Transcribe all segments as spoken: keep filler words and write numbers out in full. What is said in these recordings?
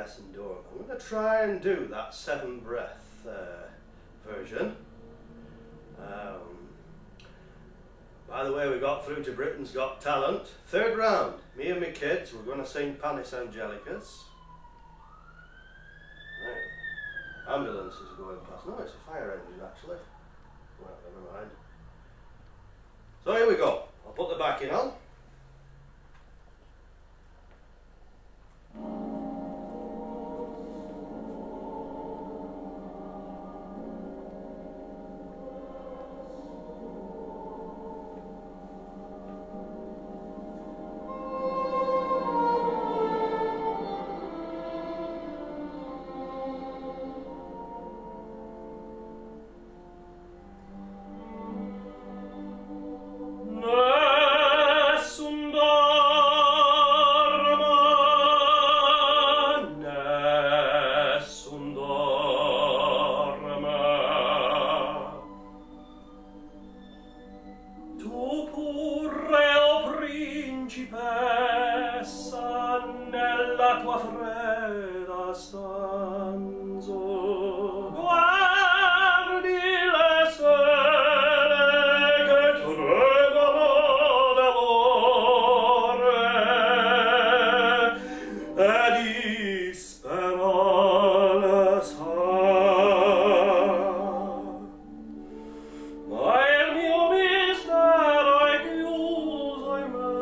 nessun dorma. I'm going to try and do that seven breath uh, version. Um, by the way, we got through to Britain's Got Talent. Third round, me and my kids, we're going to sing Panis Angelicus. Right. Ambulance is going past. No, it's a fire engine actually. Well, never mind. So here we go. I'll put the backing on. Nella tua fredda stanza guardi le stelle che tremano d'amore e di speranza, ma il mio mistero è chiuso in me.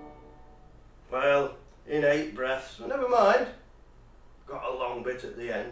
In eight breaths, but never mind, got a long bit at the end.